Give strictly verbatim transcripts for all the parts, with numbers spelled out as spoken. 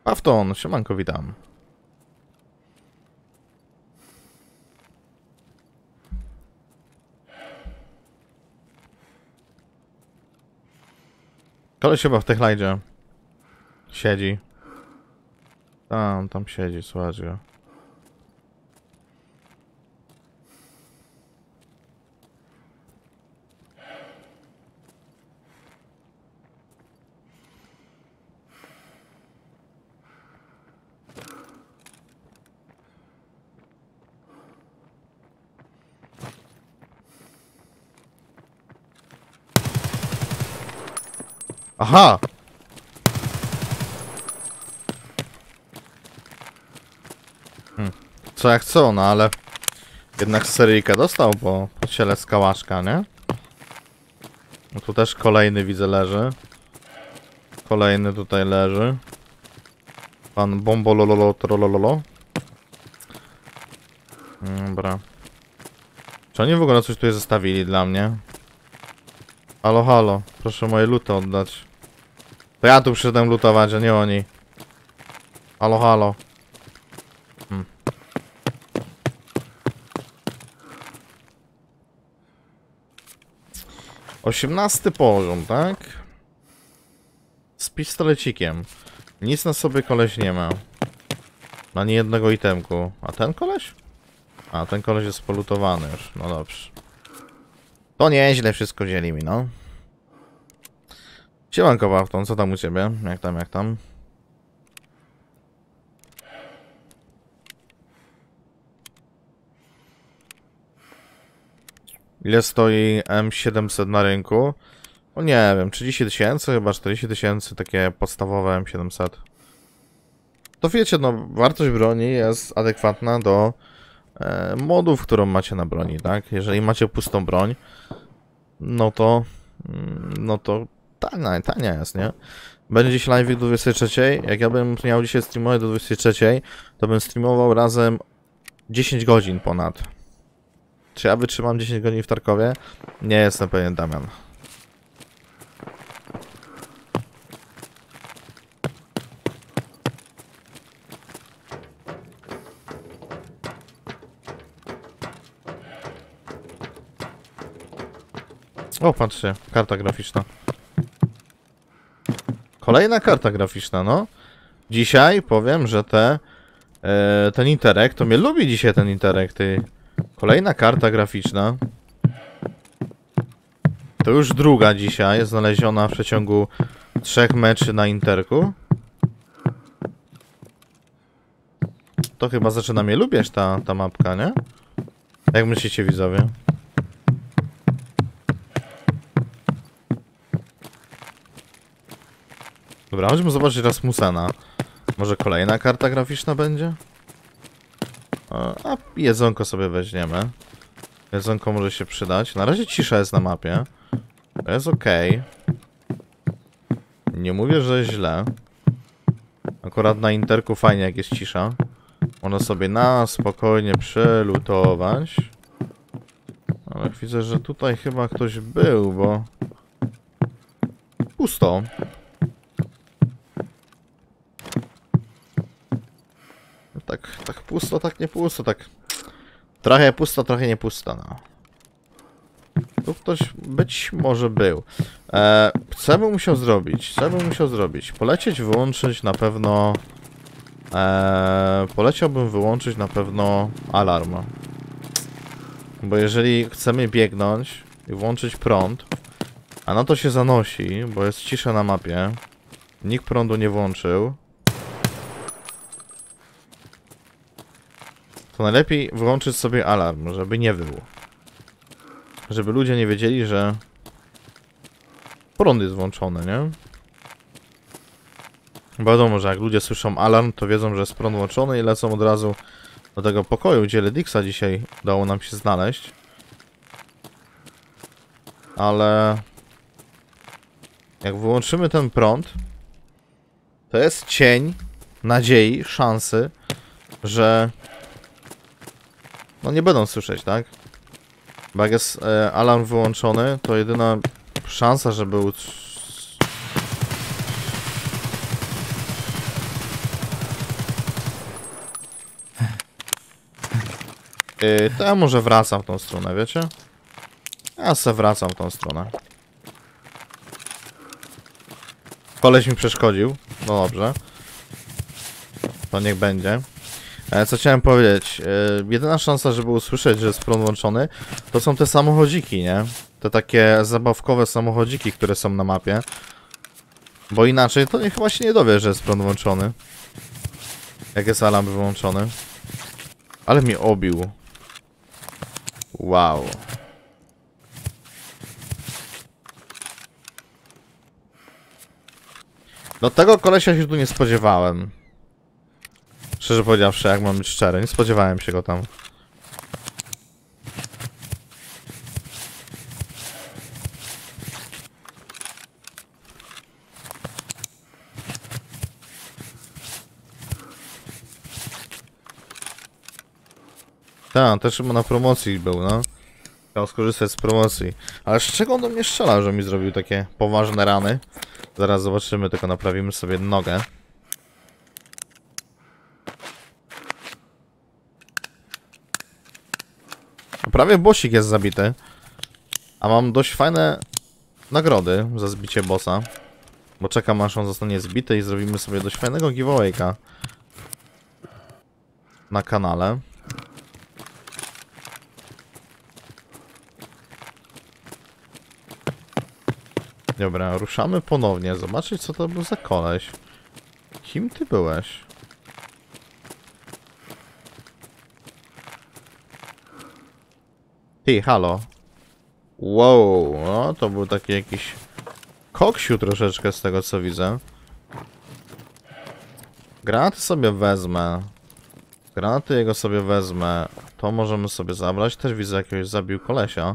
Pawton, siemanko, witam. Koleś chyba w Techlajdzie siedzi. Tam, tam siedzi, słuchajcie go. Aha! Hmm. Co jak co, no ale jednak seryjkę dostał po, po ciele skałaszka, nie? No tu też kolejny widzę leży. Kolejny tutaj leży. Pan Bombolololo Trolololo. Dobra. Czy oni w ogóle coś tutaj zostawili dla mnie? Halo, halo. Proszę moje luty oddać. To ja tu przyszedłem lutować, a nie oni. Halo, halo. Hmm. osiemnasty poziom, tak? Z pistolecikiem. Nic na sobie koleś nie ma. Ani jednego itemku. A ten koleś? A, ten koleś jest polutowany już. No dobrze. To nieźle wszystko dzieli mi, no. Siemanko, Pawton, co tam u ciebie? Jak tam, jak tam? Ile stoi M siedemset na rynku? O nie wiem, trzydzieści tysięcy, chyba czterdzieści tysięcy, takie podstawowe M siedemset. To wiecie, no, wartość broni jest adekwatna do e, modów, którą macie na broni, tak? Jeżeli macie pustą broń, no to... No to... Tania, tania jest, nie? Będzie dziś live do dwudziestej trzeciej. Jak ja bym miał dzisiaj streamować do dwudziestej trzeciej, to bym streamował razem dziesięć godzin ponad. Czy ja wytrzymam dziesięć godzin w Tarkowie? Nie jestem pewien, Damian. O, patrzcie, karta graficzna. Kolejna karta graficzna, no. Dzisiaj powiem, że te, e, ten Interek, to mnie lubi dzisiaj ten Interek, ty. Kolejna karta graficzna. To już druga dzisiaj, znaleziona w przeciągu trzech meczy na Interku. To chyba zaczyna mnie lubić ta, ta mapka, nie? Jak myślicie, widzowie? Dobra, chodźmy zobaczyć Rasmusena. Może kolejna karta graficzna będzie? A jedzonko sobie weźmiemy. Jedzonko może się przydać. Na razie cisza jest na mapie. To jest ok. Nie mówię, że źle. Akurat na Interku fajnie jak jest cisza. Można sobie na spokojnie przelutować. Ale widzę, że tutaj chyba ktoś był, bo... Pusto. Tak, tak pusto, tak nie pusto, tak... Trochę pusto, trochę nie pusto, no. Tu ktoś być może był. E, co bym musiał zrobić? Co bym musiał zrobić? Polecieć, wyłączyć na pewno... E, poleciałbym wyłączyć na pewno alarm. Bo jeżeli chcemy biegnąć i włączyć prąd, a na to się zanosi, bo jest cisza na mapie, nikt prądu nie włączył, to najlepiej wyłączyć sobie alarm, żeby nie wył. Żeby ludzie nie wiedzieli, że prąd jest włączony, nie? Wiadomo, że jak ludzie słyszą alarm, to wiedzą, że jest prąd włączony i lecą od razu do tego pokoju, gdzie Ledixa dzisiaj dało nam się znaleźć. Ale jak wyłączymy ten prąd, to jest cień nadziei, szansy, że no nie będą słyszeć, tak? Bo jak jest e, alarm wyłączony, to jedyna szansa, żeby... Yy, to ja może wracam w tą stronę, wiecie? Ja se wracam w tą stronę. Koleś mi przeszkodził. No dobrze. To niech będzie. E, co chciałem powiedzieć? E, jedyna szansa, żeby usłyszeć, że jest prąd włączony, to są te samochodziki, nie? Te takie zabawkowe samochodziki, które są na mapie. Bo inaczej to nie, chyba się nie dowie, że jest prąd włączony. Jak jest alarm wyłączony. Ale mnie obił. Wow. No tego kolesia się tu nie spodziewałem. Szczerze powiedziawszy, jak mam być szczery, nie spodziewałem się go tam. Tak, też chyba na promocji był, no. Chciał skorzystać z promocji. Ale z czego on do mnie strzelał, że mi zrobił takie poważne rany? Zaraz zobaczymy, tylko naprawimy sobie nogę. Prawie bossik jest zabity. A mam dość fajne nagrody za zbicie bossa. Bo czekam, aż on zostanie zbity i zrobimy sobie dość fajnego giveawayka na kanale. Dobra, ruszamy ponownie. Zobaczyć, co to był za koleś. Kim ty byłeś? Ty, halo. Wow, no to był taki jakiś koksiu troszeczkę z tego, co widzę. Granaty sobie wezmę. Granaty jego sobie wezmę. To możemy sobie zabrać. Też widzę, jakiegoś zabił kolesia.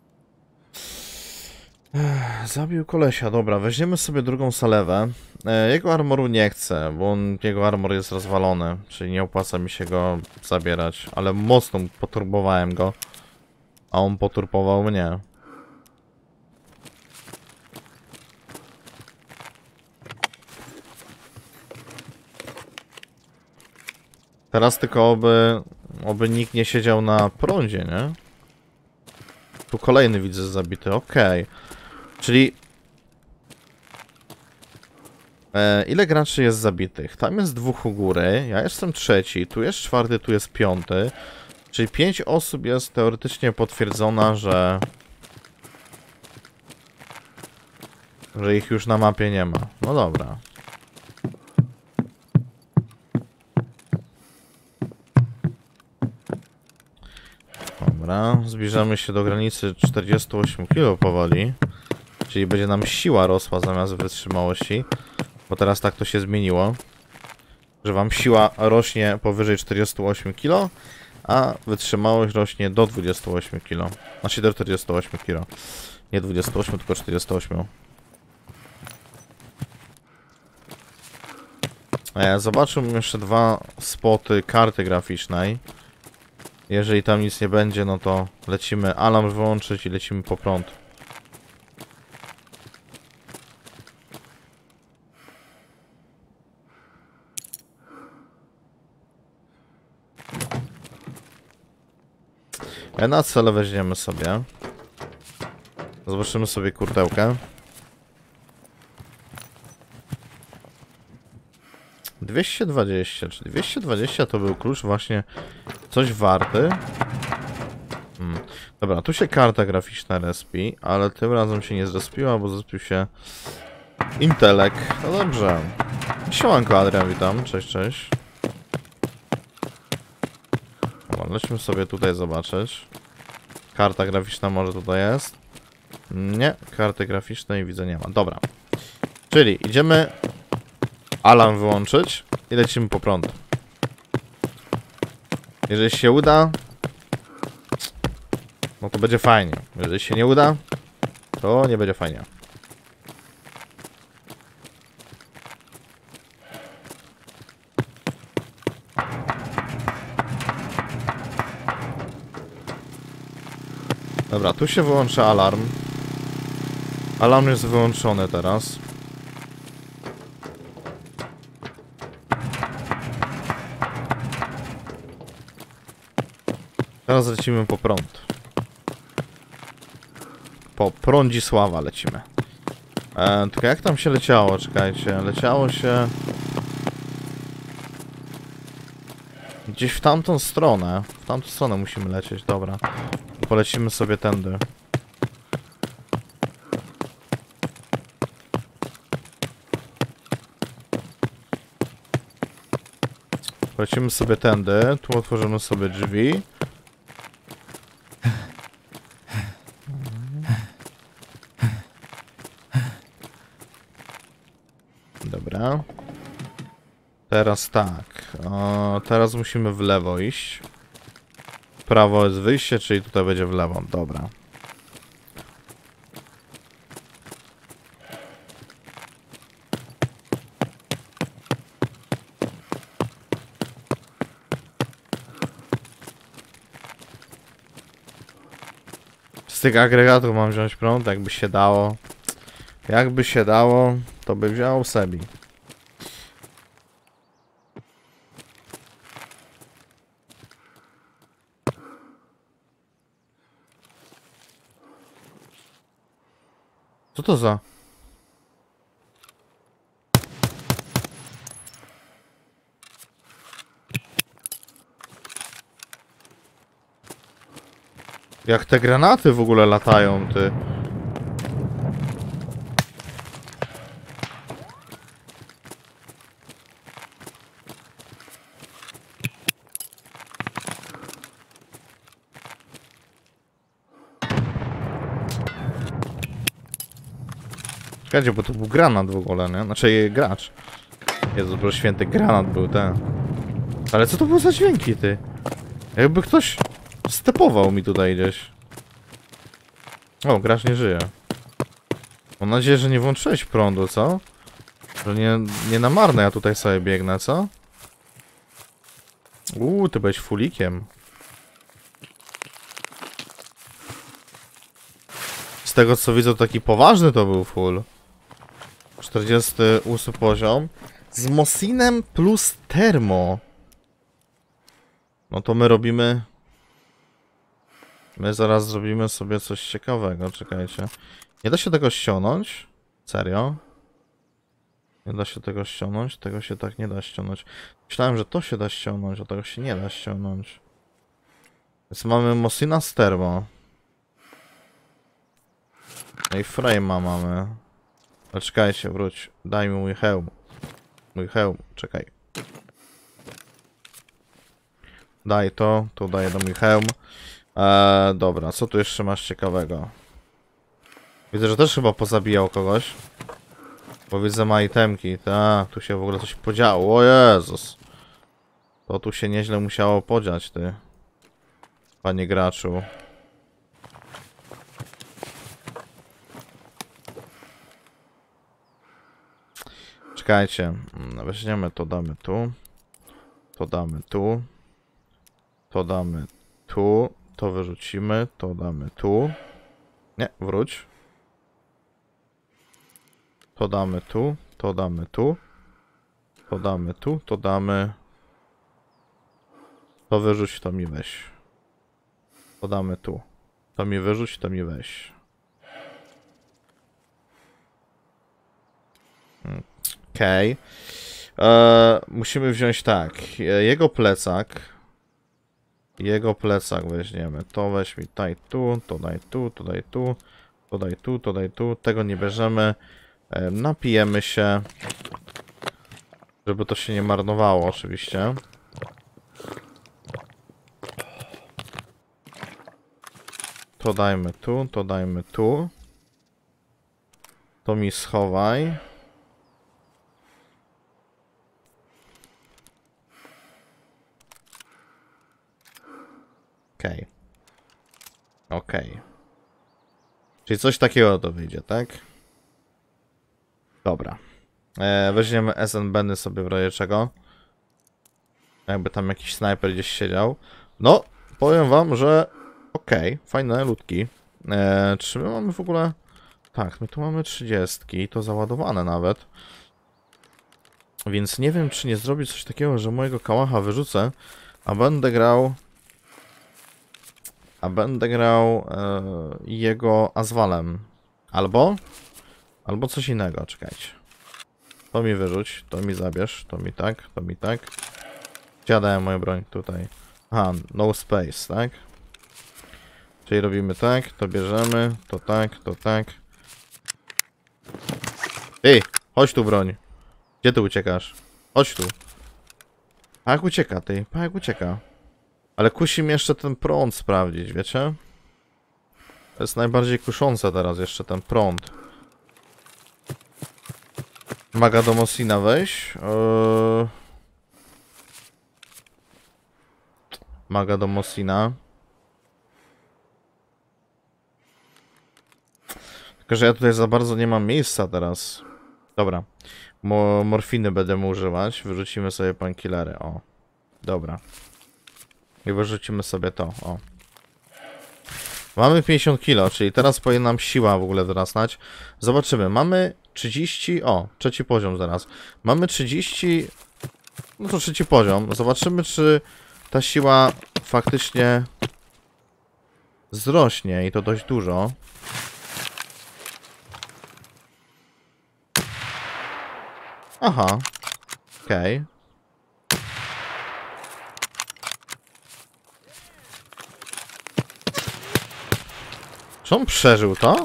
Ech, zabił kolesia, dobra, weźmiemy sobie drugą salewę. E, jego armoru nie chcę, bo on, jego armor jest rozwalony, czyli nie opłaca mi się go zabierać, ale mocno poturbowałem go, a on poturbował mnie. Teraz tylko oby, oby nikt nie siedział na prądzie, nie? Tu kolejny widzę zabity, okej. Okay. Czyli... E, ile graczy jest zabitych? Tam jest dwóch u góry, ja jestem trzeci, tu jest czwarty, tu jest piąty. Czyli pięć osób jest teoretycznie potwierdzona, że... że ich już na mapie nie ma. No dobra. Dobra, zbliżamy się do granicy czterdzieści osiem kilo powoli. Czyli będzie nam siła rosła zamiast wytrzymałości. Bo teraz tak to się zmieniło. Że wam siła rośnie powyżej czterdzieści osiem kilo, a wytrzymałość rośnie do dwudziestu ośmiu kilo. Znaczy do czterdziestu ośmiu kilo. Nie dwudziestu ośmiu, tylko czterdziestu ośmiu. E, zobaczymy jeszcze dwa spoty karty graficznej. Jeżeli tam nic nie będzie, no to lecimy alarm wyłączyć i lecimy po prąd. E, na cele weźmiemy sobie. Zobaczymy sobie kurtełkę. dwieście dwadzieścia, czy dwieście dwadzieścia to był klucz właśnie coś warty. Hmm. Dobra, tu się karta graficzna respi, ale tym razem się nie zrespiła, bo zrespił się Intelek. No dobrze. Siemanko Adrian, witam. Cześć, cześć. Dobra, lećmy sobie tutaj zobaczyć. Karta graficzna może tutaj jest. Nie, karty graficznej widzę nie ma. Dobra. Czyli idziemy alarm wyłączyć i lecimy po prąd. Jeżeli się uda, no to będzie fajnie. Jeżeli się nie uda, to nie będzie fajnie. Dobra, tu się wyłącza alarm. Alarm jest wyłączony teraz. Teraz lecimy po prąd. Po Prądzisława lecimy. E, tylko jak tam się leciało? Czekajcie. Leciało się... Gdzieś w tamtą stronę. W tamtą stronę musimy lecieć, dobra. Polecimy sobie tędy. Polecimy sobie tędy. Tu otworzymy sobie drzwi. Dobra. Teraz tak. O, teraz musimy w lewo iść. W prawo jest wyjście, czyli tutaj będzie w lewo. Dobra. Z tych agregatów mam wziąć prąd, jakby się dało. Jakby się dało, to by wziął Sebi. Co to za? Jak te granaty w ogóle latają, ty. Czekajcie, bo to był granat w ogóle, nie? Znaczy gracz. Jezu, bo święty granat był ten. Ale co to było za dźwięki, ty? Jakby ktoś stepował mi tutaj gdzieś. O, gracz nie żyje. Mam nadzieję, że nie włączyłeś prądu, co? Że nie, nie na marne ja tutaj sobie biegnę, co? Uuu, ty byłeś fulikiem. Z tego co widzę, taki poważny to był full. czterdziesty ósmy poziom. Z Mosinem plus termo. No to my robimy... My zaraz zrobimy sobie coś ciekawego, czekajcie. Nie da się tego ściągnąć? Serio? Nie da się tego ściągnąć? Tego się tak nie da ściągnąć. Myślałem, że to się da ściągnąć, a tego się nie da ściągnąć. Więc mamy Mosina z termo. No i frame'a mamy. Ale czekajcie, wróć. Daj mi mój hełm. Mój hełm, czekaj. Daj to, tu daję do mój hełm. Eee, dobra, co tu jeszcze masz ciekawego? Widzę, że też chyba pozabijał kogoś. Bo widzę ma itemki. Ta, tu się w ogóle coś podziało. O Jezus. To tu się nieźle musiało podziać, ty. Panie graczu. Czekajcie. Weźmiemy to, damy tu. To damy tu. To damy tu. To wyrzucimy. To damy tu. Nie, wróć. To damy tu. To damy tu. To damy tu. To damy... To wyrzuć, to mi weź. To damy tu. To mi wyrzuć, to mi weź. Okej. Okay. Eee, musimy wziąć tak. Jego plecak. Jego plecak weźmiemy. To weź mi daj tu, to daj tu, to daj tu, to daj tu, to daj tu. Tego nie bierzemy. Eee, napijemy się. Żeby to się nie marnowało oczywiście. To dajmy tu, to dajmy tu. To mi schowaj. Okej. Okay. Okej. Okay. Czyli coś takiego to wyjdzie, tak? Dobra. E, weźmiemy S N Beny sobie w razie czego. Jakby tam jakiś snajper gdzieś siedział. No, powiem wam, że okej, okay, fajne ludki. E, czy my mamy w ogóle... Tak, my tu mamy trzydziestki, to załadowane nawet. Więc nie wiem, czy nie zrobić coś takiego, że mojego kałacha wyrzucę, a będę grał a będę grał e, jego Azwalem. Albo, albo coś innego, czekajcie. To mi wyrzuć, to mi zabierz, to mi tak, to mi tak. Gdzie ja dałem moją broń? Tutaj. Aha, no space, tak? Czyli robimy tak, to bierzemy, to tak, to tak. Ej, chodź tu broń. Gdzie ty uciekasz? Chodź tu. A jak ucieka ty? A jak ucieka? Ale kusi mnie jeszcze ten prąd sprawdzić, wiecie? To jest najbardziej kuszące teraz jeszcze ten prąd. Maga do Mosina weź. Yy... Maga do Mosina. Tylko, że ja tutaj za bardzo nie mam miejsca teraz. Dobra. Mo morfiny będziemy używać. Wyrzucimy sobie painkillery. O. Dobra. I wyrzucimy sobie to. O. Mamy pięćdziesiąt kilo, czyli teraz powinna nam siła w ogóle wzrastać. Zobaczymy. Mamy trzydzieści... O, trzeci poziom zaraz. Mamy trzydzieści... No to trzeci poziom. Zobaczymy, czy ta siła faktycznie wzrośnie i to dość dużo. Aha. Okej. Okay. Czy on przeżył to?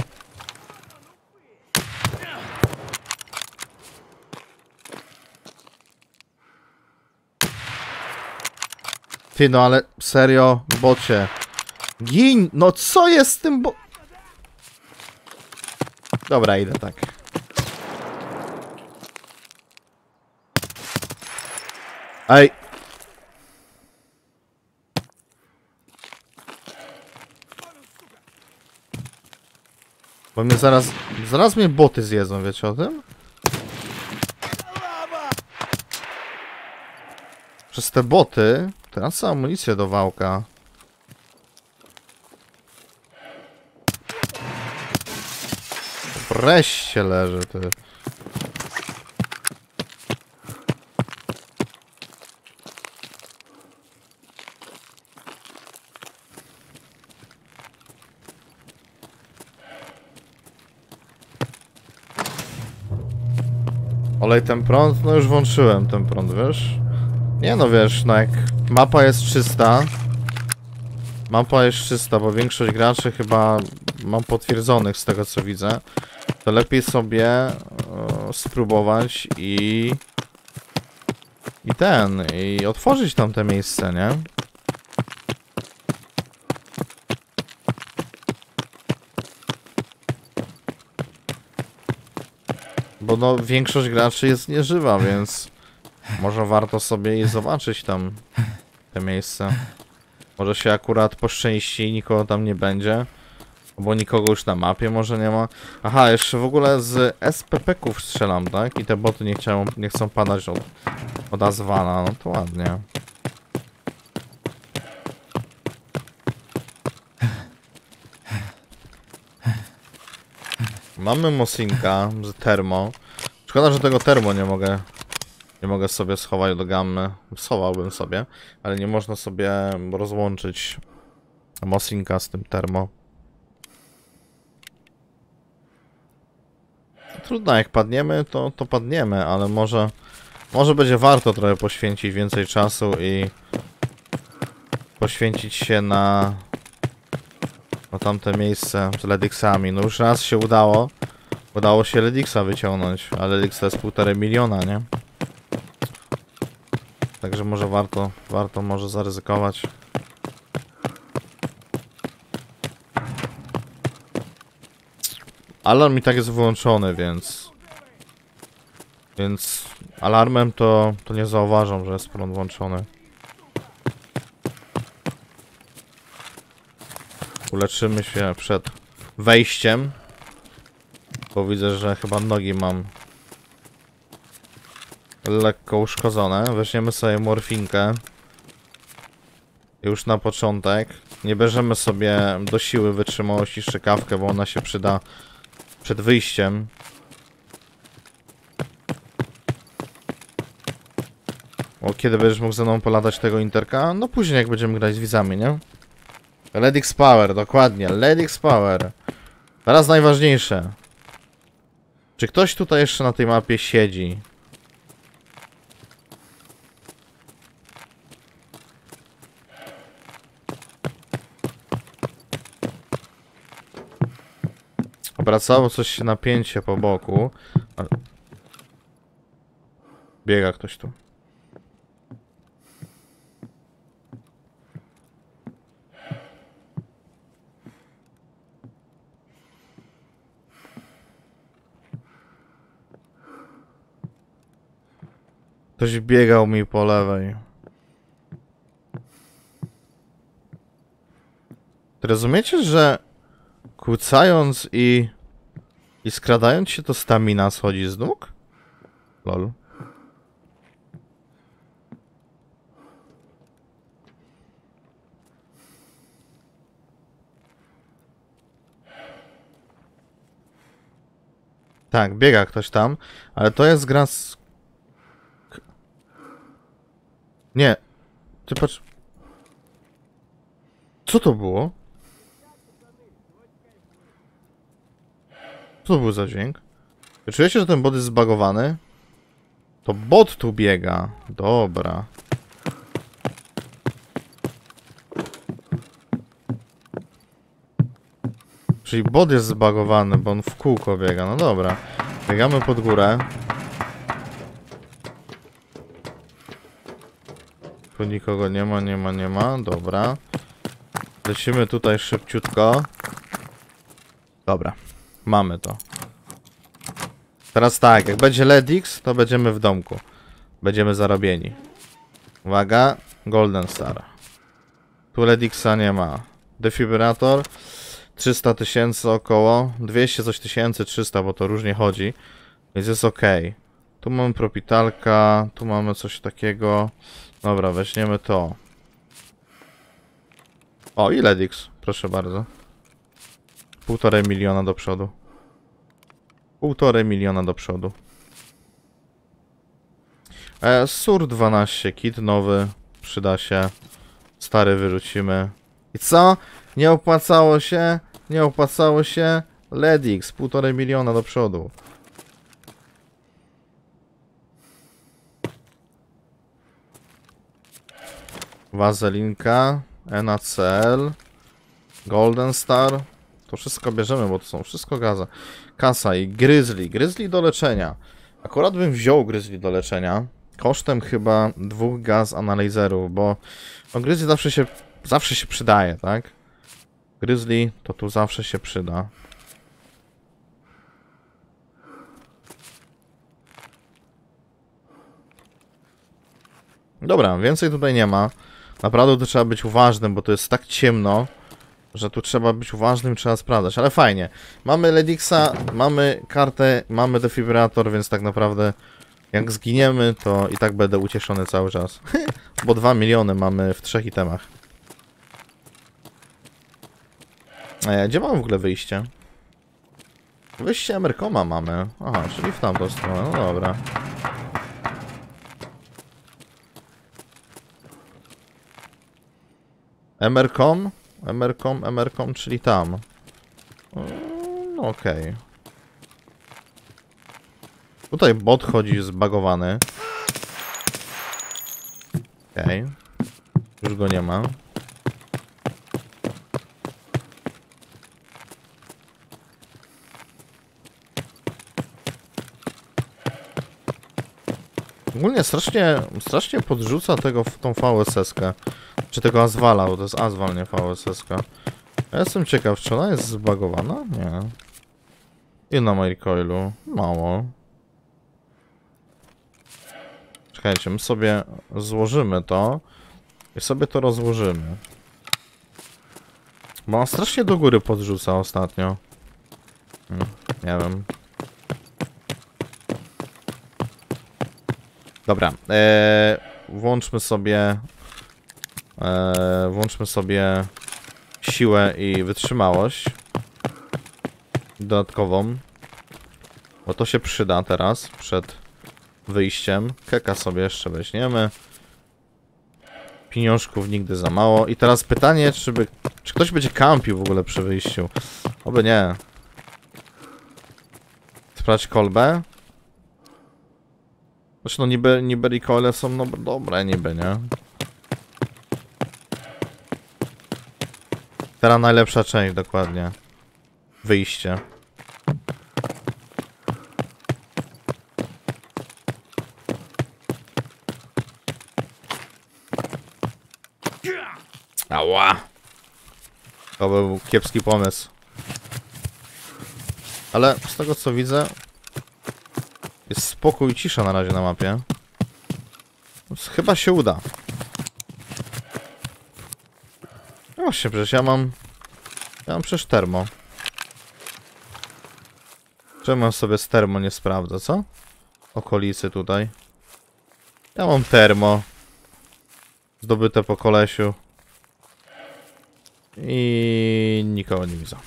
Ty, no ale serio, bocie. Gin! No co jest z tym bo... Dobra, idę tak. Ej! Bo mnie zaraz... Zaraz mnie boty zjedzą, wiecie o tym? Przez te boty... Teraz amunicję do wałka. Wreszcie leży, ty. Olej ten prąd? No już włączyłem ten prąd, wiesz? Nie no, wiesz, no jak mapa jest czysta. Mapa jest czysta, bo większość graczy chyba mam potwierdzonych z tego co widzę. To lepiej sobie e, spróbować i... I ten, i otworzyć tam te miejsce, nie? Bo no, większość graczy jest nieżywa, więc może warto sobie i zobaczyć tam te miejsca. Może się akurat poszczęści i nikogo tam nie będzie. Bo nikogo już na mapie może nie ma. Aha, jeszcze w ogóle z S P P-ków strzelam, tak? I te boty nie, chciają, nie chcą padać od, od Azwana, no to ładnie. Mamy Mosinka z termo. Szkoda, że tego termo nie mogę nie mogę sobie schować do gammy. Schowałbym sobie, ale nie można sobie rozłączyć Mosinka z tym termo. Trudno, jak padniemy, to, to padniemy, ale może może będzie warto trochę poświęcić więcej czasu i poświęcić się na na tamte miejsce z Lediksami. No już raz się udało. Udało się Lediksa wyciągnąć, ale Lediks to jest półtorej miliona, nie? Także może warto, warto może zaryzykować. Alarm i tak jest wyłączony, więc... Więc alarmem to, to nie zauważam, że jest prąd włączony. Uleczymy się przed wejściem. Bo widzę, że chyba nogi mam lekko uszkodzone. Weźmiemy sobie morfinkę. Już na początek. Nie bierzemy sobie do siły wytrzymałości szczykawkę, bo ona się przyda przed wyjściem. O, kiedy będziesz mógł ze mną polatać tego interka? No później, jak będziemy grać z widzami, nie? L E D X Power, dokładnie. L E D X Power. Teraz najważniejsze. Czy ktoś tutaj jeszcze na tej mapie siedzi? Obracało coś się napięcie po boku. Biega ktoś tu. Ktoś biegał mi po lewej. Rozumiecie, że kłócając i i skradając się, to stamina schodzi z nóg? Lol. Tak, biega ktoś tam, ale to jest gra z... Nie. Ty patrz... Co to było? Co to był za dźwięk? Czy czujecie, że ten bot jest zbagowany? To bot tu biega. Dobra. Czyli bot jest zbagowany, bo on w kółko biega. No dobra. Biegamy pod górę. Tu nikogo nie ma, nie ma, nie ma. Dobra. Lecimy tutaj szybciutko. Dobra. Mamy to. Teraz tak, jak będzie L E D X, to będziemy w domku. Będziemy zarobieni. Uwaga. Golden Star. Tu L E D Xa nie ma. Defibrylator. trzysta tysięcy około. dwieście coś tysięcy, trzysta, bo to różnie chodzi. Więc jest ok. Tu mamy propitalka. Tu mamy coś takiego. Dobra, weźmiemy to. O, i L E D X. Proszę bardzo. Półtorej miliona do przodu. Półtorej miliona do przodu. E, Sur dwanaście, kit nowy. Przyda się. Stary wyrzucimy. I co? Nie opłacało się? Nie opłacało się? L E D X, półtorej miliona do przodu. Wazelinka. N A C L. Golden Star. To wszystko bierzemy, bo to są wszystko gaza. Kasa i Grizzly. Grizzly do leczenia. Akurat bym wziął Grizzly do leczenia. Kosztem chyba dwóch gaz analizerów, bo no Grizzly zawsze się, zawsze się przydaje, tak? Grizzly to tu zawsze się przyda. Dobra, więcej tutaj nie ma. Naprawdę to trzeba być uważnym, bo to jest tak ciemno, że tu trzeba być uważnym, trzeba sprawdzać, ale fajnie. Mamy L E D Xa, mamy kartę, mamy defibrylator, więc tak naprawdę jak zginiemy, to i tak będę ucieszony cały czas. Bo dwa miliony mamy w trzech itemach. E, gdzie mamy w ogóle wyjście? Wyjście Emercoma mamy. Aha, czyli w tamtą stronę, no dobra. Emercom? Emercom, Emercom, czyli tam. No okej. Okay. Tutaj bot chodzi zbagowany. Okej. Okay. Już go nie ma. Ogólnie strasznie, strasznie podrzuca tego w tą V S S-kę. Czy tego Azwala, bo to jest Azwal, nie V S S-ka. Ja jestem ciekaw, czy ona jest zbagowana? Nie. I na recoilu? Mało. Czekajcie, my sobie złożymy to i sobie to rozłożymy. Bo on strasznie do góry podrzuca ostatnio. Hmm, nie wiem. Dobra, eee, włączmy sobie eee, włączmy sobie siłę i wytrzymałość dodatkową, bo to się przyda teraz przed wyjściem. Keka sobie jeszcze weźmiemy. Pieniążków nigdy za mało. I teraz pytanie, czy, by, czy ktoś będzie kampił w ogóle przy wyjściu? Oby nie. Sprawdź kolbę. Zresztą niby, niby recoile są no, dobre, niby, nie? Teraz najlepsza część, dokładnie. Wyjście. Ała! To był kiepski pomysł. Ale z tego co widzę, jest spokój i cisza na razie na mapie. Więc chyba się uda. No właśnie, przecież ja mam... Ja mam przecież termo. Czemu ja sobie z termo nie sprawdzę, co? Okolicy tutaj. Ja mam termo. Zdobyte po kolesiu. I nikogo nie widzę.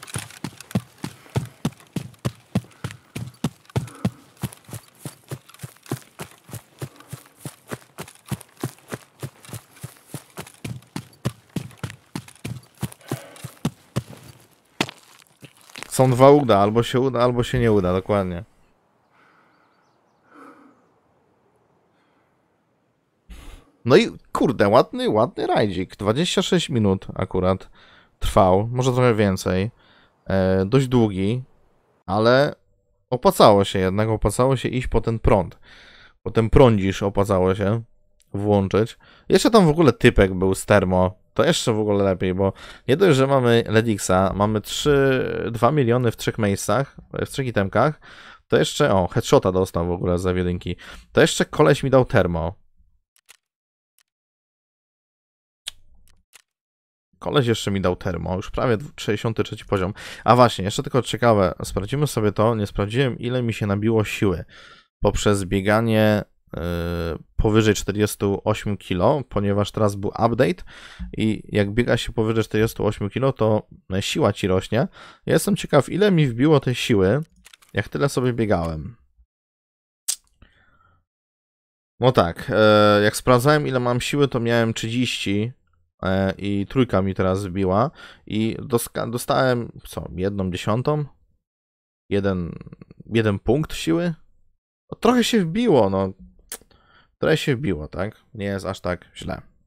Są dwa uda, albo się uda, albo się nie uda, dokładnie. No i kurde, ładny, ładny rajdzik. dwadzieścia sześć minut akurat trwał, może trochę więcej. E, dość długi, ale opłacało się jednak, opłacało się iść po ten prąd. Po ten prądzisz opłacało się włączyć. Jeszcze tam w ogóle typek był z termo. To jeszcze w ogóle lepiej, bo nie dość, że mamy Ledixa, mamy trzy, dwa miliony w trzech miejscach, w trzech itemkach, to jeszcze, o, headshota dostał w ogóle za jedynki. To jeszcze koleś mi dał termo. Koleś jeszcze mi dał termo, już prawie sześćdziesiąty trzeci poziom. A właśnie, jeszcze tylko ciekawe, sprawdzimy sobie to, nie sprawdziłem ile mi się nabiło siły poprzez bieganie yy, powyżej czterdziestu ośmiu kilo, ponieważ teraz był update i jak biega się powyżej czterdziestu ośmiu kilo, to siła ci rośnie. Ja jestem ciekaw, ile mi wbiło tej siły, jak tyle sobie biegałem. No tak, yy, jak sprawdzałem ile mam siły, to miałem trzydzieści i trójka mi teraz zbiła i dostałem, co, jedną dziesiątą? Jeden, jeden punkt siły? No, trochę się wbiło, no. Trochę się wbiło, tak? Nie jest aż tak źle.